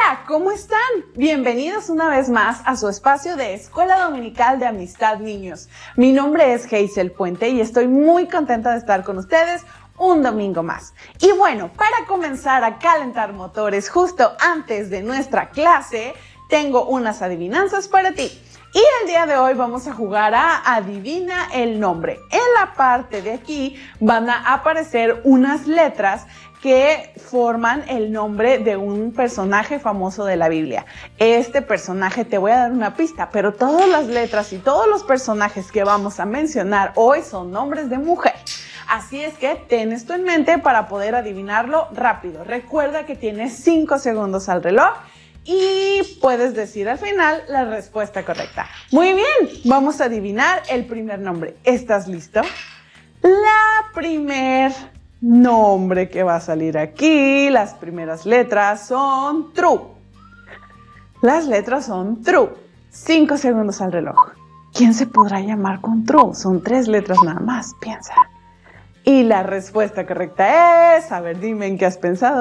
Hola, ¿cómo están? Bienvenidos una vez más a su espacio de Escuela Dominical de Amistad Niños. Mi nombre es Hazel Puente y estoy muy contenta de estar con ustedes un domingo más. Y bueno, para comenzar a calentar motores justo antes de nuestra clase, tengo unas adivinanzas para ti. Y el día de hoy vamos a jugar a Adivina el nombre. En la parte de aquí van a aparecer unas letras que forman el nombre de un personaje famoso de la Biblia. Este personaje, te voy a dar una pista, pero todas las letras y todos los personajes que vamos a mencionar hoy son nombres de mujer. Así es que ten esto en mente para poder adivinarlo rápido. Recuerda que tienes 5 segundos al reloj y puedes decir al final la respuesta correcta. Muy bien, vamos a adivinar el primer nombre. ¿Estás listo? La primer nombre que va a salir aquí, las primeras letras son true. Las letras son true. 5 segundos al reloj. ¿Quién se podrá llamar con true? Son 3 letras nada más, piensa. Y la respuesta correcta es, a ver, dime en qué has pensado,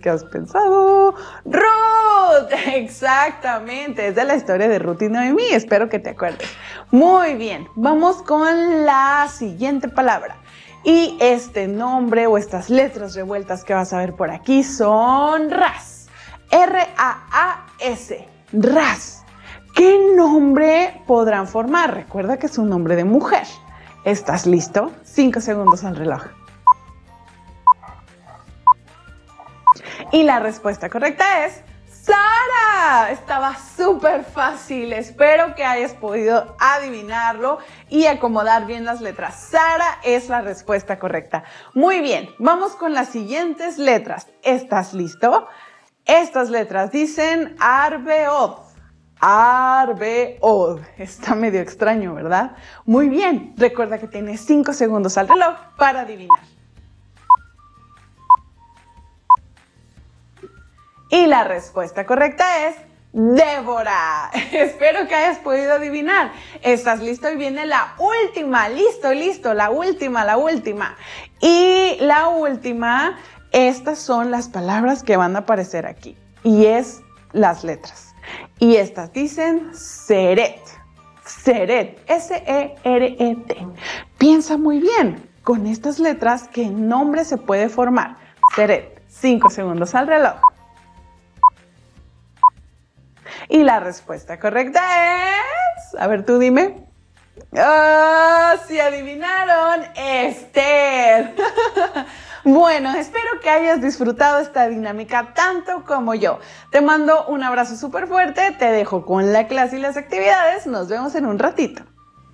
Ruth, exactamente, es de la historia de Ruth y Noemí, espero que te acuerdes. Muy bien, vamos con la siguiente palabra. Y este nombre o estas letras revueltas que vas a ver por aquí son RAS, R-A-A-S, RAS. ¿Qué nombre podrán formar? Recuerda que es un nombre de mujer. ¿Estás listo? 5 segundos al reloj. Y la respuesta correcta es Sara. Estaba súper fácil. Espero que hayas podido adivinarlo y acomodar bien las letras. Sara es la respuesta correcta. Muy bien, vamos con las siguientes letras. ¿Estás listo? Estas letras dicen Arbeod. Arbeod. Está medio extraño, ¿verdad? Muy bien. Recuerda que tienes 5 segundos al reloj para adivinar. Y la respuesta correcta es Débora. Espero que hayas podido adivinar. ¿Estás listo? Y viene la última. Listo. La última. Y la última, estas son las palabras que van a aparecer aquí. Y es las letras. Y estas dicen Seret. Seret, S-E-R-E-T. Piensa muy bien con estas letras qué nombre se puede formar. Seret. 5 segundos al reloj. Y la respuesta correcta es... A ver, tú dime. ¡Ah! ¡Sí adivinaron! ¡Esther! Bueno, espero que hayas disfrutado esta dinámica tanto como yo. Te mando un abrazo súper fuerte, te dejo con la clase y las actividades. Nos vemos en un ratito.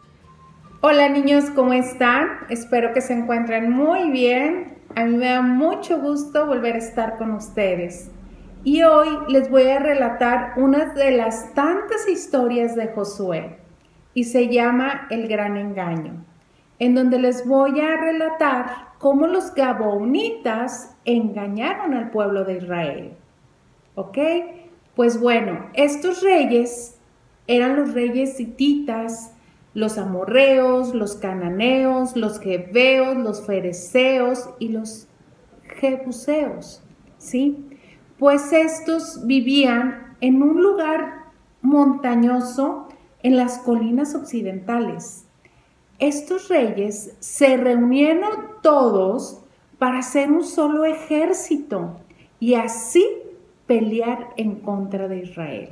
Hola niños, ¿cómo están? Espero que se encuentren muy bien. A mí me da mucho gusto volver a estar con ustedes. Y hoy les voy a relatar una de las tantas historias de Josué. Y se llama El Gran Engaño, en donde les voy a relatar cómo los gabaonitas engañaron al pueblo de Israel. ¿Ok? Pues bueno, estos reyes eran los reyes hititas, los amorreos, los cananeos, los jebeos, los fereceos y los jebuseos, ¿sí? Pues estos vivían en un lugar montañoso en las colinas occidentales. Estos reyes se reunieron todos para hacer un solo ejército y así pelear en contra de Israel.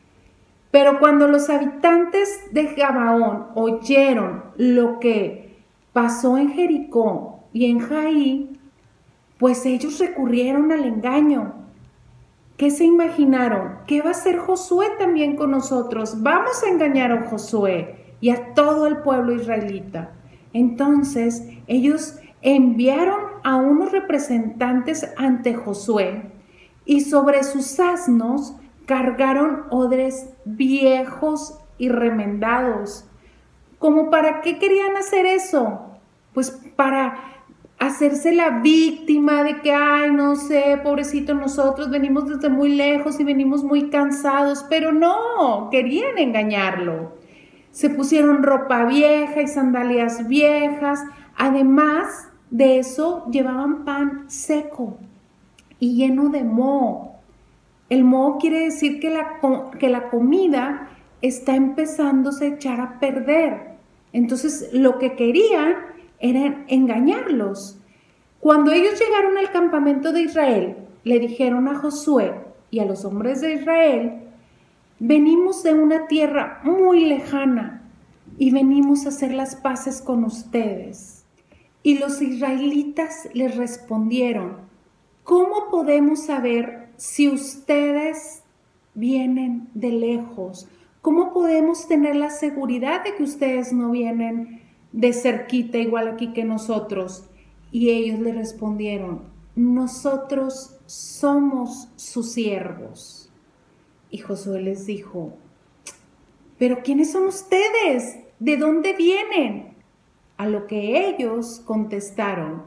Pero cuando los habitantes de Gabaón oyeron lo que pasó en Jericó y en Jaí, pues ellos recurrieron al engaño. ¿Qué se imaginaron? ¿Qué va a hacer Josué también con nosotros? Vamos a engañar a Josué y a todo el pueblo israelita. Entonces ellos enviaron a unos representantes ante Josué y sobre sus asnos cargaron odres viejos y remendados. ¿Cómo para qué querían hacer eso? Pues para hacerse la víctima de que, ay, no sé, pobrecito, nosotros venimos desde muy lejos y venimos muy cansados, pero no, querían engañarlo. Se pusieron ropa vieja y sandalias viejas, además de eso llevaban pan seco y lleno de moho. El moho quiere decir que la comida está empezándose a echar a perder. Entonces lo que querían era engañarlos. Cuando ellos llegaron al campamento de Israel, le dijeron a Josué y a los hombres de Israel: venimos de una tierra muy lejana y venimos a hacer las paces con ustedes. Y los israelitas les respondieron: ¿cómo podemos saber si ustedes vienen de lejos? ¿Cómo podemos tener la seguridad de que ustedes no vienen de cerquita igual aquí que nosotros? Y ellos le respondieron: nosotros somos sus siervos. Y Josué les dijo: ¿pero quiénes son ustedes? ¿De dónde vienen? A lo que ellos contestaron: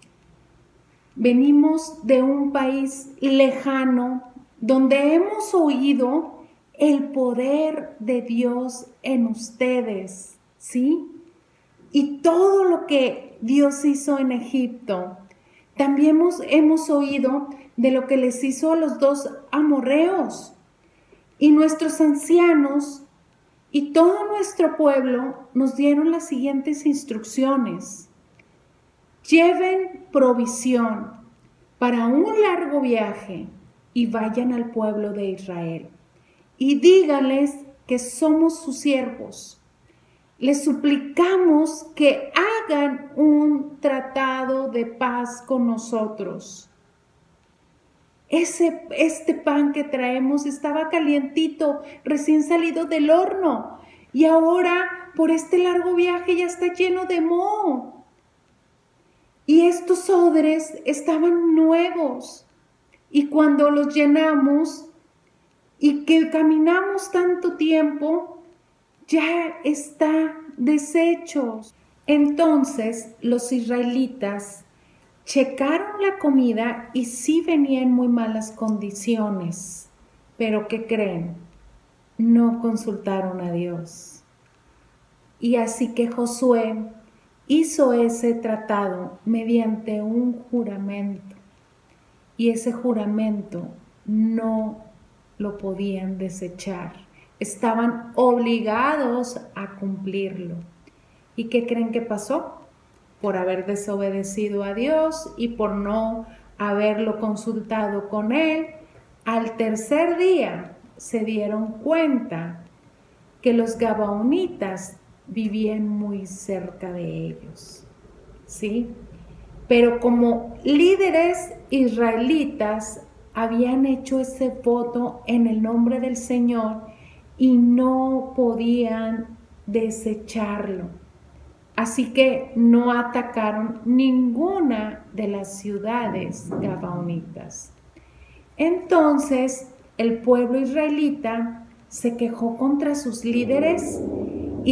venimos de un país lejano donde hemos oído el poder de Dios en ustedes, ¿sí? Y todo lo que Dios hizo en Egipto. También hemos oído de lo que les hizo a los 2 amorreos. Y nuestros ancianos y todo nuestro pueblo nos dieron las siguientes instrucciones: lleven provisión para un largo viaje y vayan al pueblo de Israel y díganles que somos sus siervos. Les suplicamos que hagan un tratado de paz con nosotros. Este pan que traemos estaba calientito, recién salido del horno, y ahora por este largo viaje ya está lleno de moho. Y estos odres estaban nuevos, y cuando los llenamos y que caminamos tanto tiempo, ya está deshechos. Entonces los israelitas checaron la comida y sí venía en muy malas condiciones. Pero ¿qué creen? No consultaron a Dios. Y así que Josué hizo ese tratado mediante un juramento. Y ese juramento no lo podían desechar. Estaban obligados a cumplirlo. ¿Y qué creen que pasó? Por haber desobedecido a Dios y por no haberlo consultado con Él, al tercer día se dieron cuenta que los gabaonitas vivían muy cerca de ellos, ¿sí? Pero como líderes israelitas habían hecho ese voto en el nombre del Señor y no podían desecharlo. Así que no atacaron ninguna de las ciudades gabaonitas. Entonces el pueblo israelita se quejó contra sus líderes y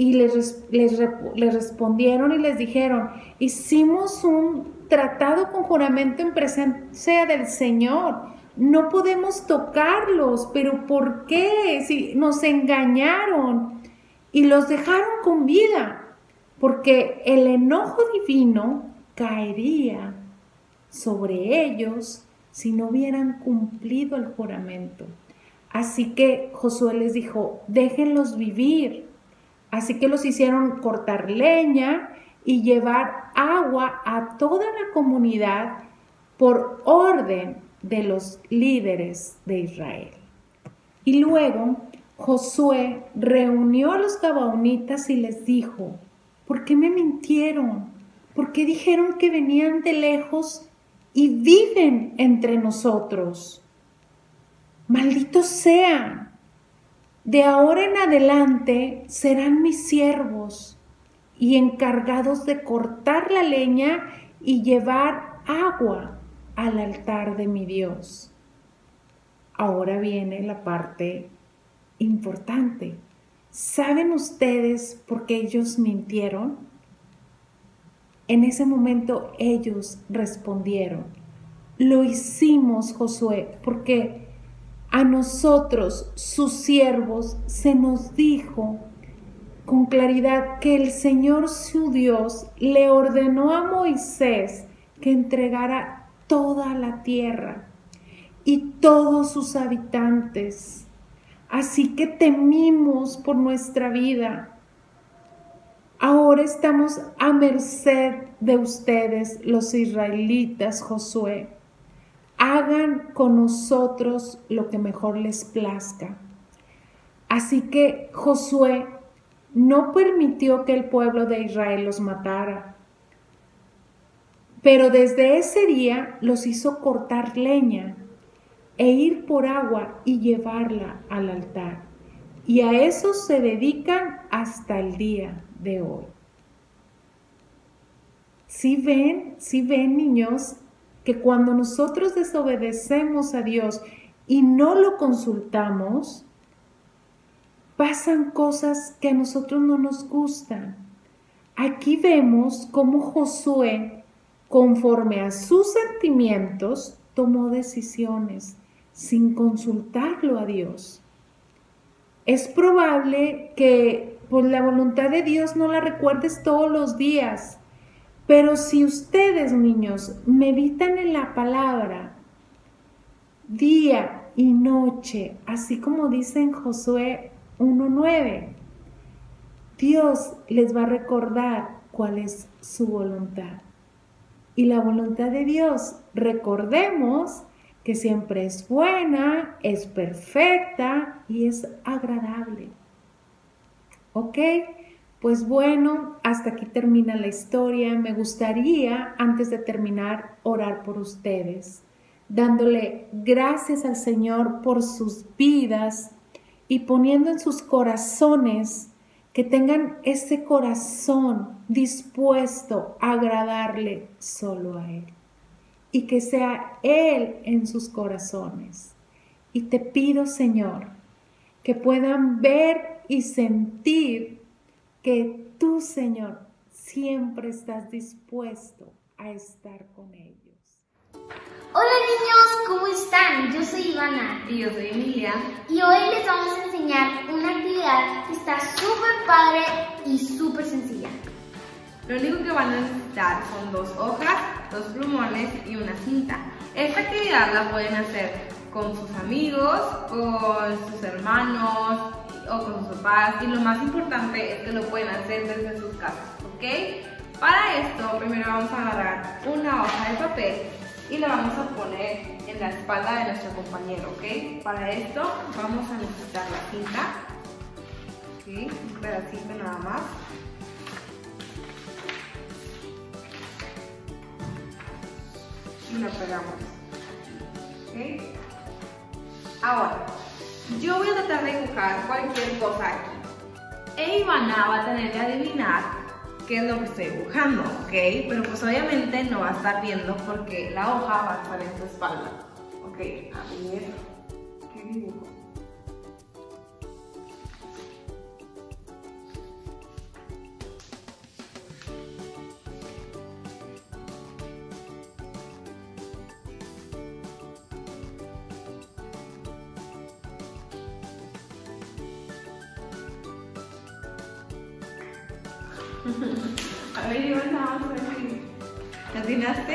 les respondieron y les dijeron: hicimos un tratado con juramento en presencia del Señor, no podemos tocarlos, pero ¿por qué? Si nos engañaron y los dejaron con vida, porque el enojo divino caería sobre ellos si no hubieran cumplido el juramento. Así que Josué les dijo: déjenlos vivir. Así que los hicieron cortar leña y llevar agua a toda la comunidad por orden de los líderes de Israel. Y luego Josué reunió a los gabaonitas y les dijo: ¿por qué me mintieron? ¿Por qué dijeron que venían de lejos y viven entre nosotros? Malditos sean. De ahora en adelante serán mis siervos y encargados de cortar la leña y llevar agua al altar de mi Dios. Ahora viene la parte importante. ¿Saben ustedes por qué ellos mintieron? En ese momento ellos respondieron: lo hicimos, Josué, porque a nosotros, sus siervos, se nos dijo con claridad que el Señor su Dios le ordenó a Moisés que entregara toda la tierra y todos sus habitantes. Así que temimos por nuestra vida. Ahora estamos a merced de ustedes, los israelitas, Josué. Hagan con nosotros lo que mejor les plazca. Así que Josué no permitió que el pueblo de Israel los matara, pero desde ese día los hizo cortar leña e ir por agua y llevarla al altar. Y a eso se dedican hasta el día de hoy. ¿Sí ven, niños, que cuando nosotros desobedecemos a Dios y no lo consultamos, pasan cosas que a nosotros no nos gustan? Aquí vemos cómo Josué, conforme a sus sentimientos, tomó decisiones sin consultarlo a Dios. Es probable que por la voluntad de Dios no la recuerdes todos los días, pero si ustedes, niños, meditan en la palabra día y noche, así como dice en Josué 1:9, Dios les va a recordar cuál es su voluntad. Y la voluntad de Dios, recordemos que siempre es buena, es perfecta y es agradable. ¿Ok? Pues bueno, hasta aquí termina la historia. Me gustaría, antes de terminar, orar por ustedes, dándole gracias al Señor por sus vidas y poniendo en sus corazones que tengan ese corazón dispuesto a agradarle solo a Él y que sea Él en sus corazones. Y te pido, Señor, que puedan ver y sentir que tú, Señor, siempre estás dispuesto a estar con ellos. Hola niños, ¿cómo están? Yo soy Ivana. Y yo soy Emilia. Y hoy les vamos a enseñar una actividad que está súper padre y súper sencilla. Lo único que van a necesitar son 2 hojas, 2 plumones y una cinta. Esta actividad la pueden hacer con sus amigos, con sus hermanos o con sus papás. Y lo más importante es que lo pueden hacer desde sus casas, ¿ok? Para esto, primero vamos a agarrar una hoja de papel y la vamos a poner en la espalda de nuestro compañero, ¿ok? Para esto vamos a necesitar la cinta, ¿ok? Un pedacito nada más. Y lo pegamos, ¿ok? Ahora, yo voy a tratar de dibujar cualquier cosa aquí. E Ivana va a tener que adivinar qué es lo que estoy dibujando, ¿ok? Pero pues obviamente no va a estar viendo porque la hoja va a estar en su espalda. Ok, a ver, ¿qué dibujo? A ver, Ivana, vamos a ver si ¿le atinaste?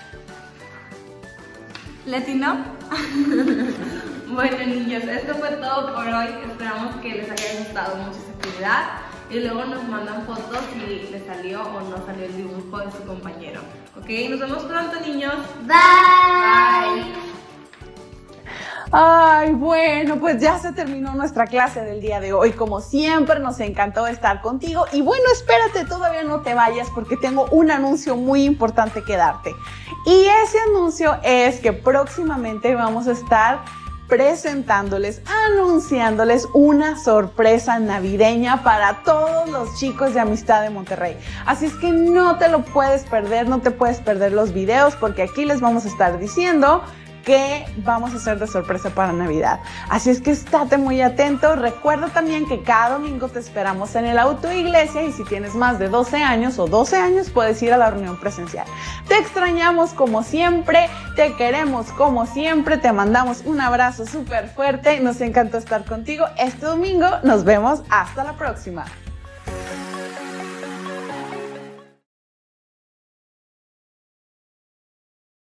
¿Le atinó? Bueno, niños, esto fue todo por hoy. Esperamos que les haya gustado mucho esta actividad y luego nos mandan fotos si les salió o no salió el dibujo de su compañero. Ok, nos vemos pronto, niños. Bye. Bye. Ay, bueno, pues ya se terminó nuestra clase del día de hoy. Como siempre, nos encantó estar contigo. Y bueno, espérate, todavía no te vayas porque tengo un anuncio muy importante que darte. Y ese anuncio es que próximamente vamos a estar presentándoles, anunciándoles una sorpresa navideña para todos los chicos de Amistad de Monterrey. Así es que no te lo puedes perder, no te puedes perder los videos porque aquí les vamos a estar diciendo que vamos a hacer de sorpresa para Navidad. Así es que estate muy atento. Recuerda también que cada domingo te esperamos en el auto iglesia y si tienes más de 12 años o 12 años puedes ir a la reunión presencial. Te extrañamos como siempre, te queremos como siempre, te mandamos un abrazo súper fuerte. Nos encantó estar contigo este domingo. Nos vemos hasta la próxima.